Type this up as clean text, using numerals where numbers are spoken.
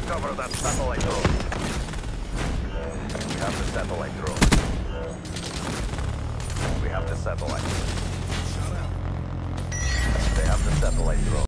Cover that satellite drone. We have the satellite drone. We have the satellite. They have the satellite drone.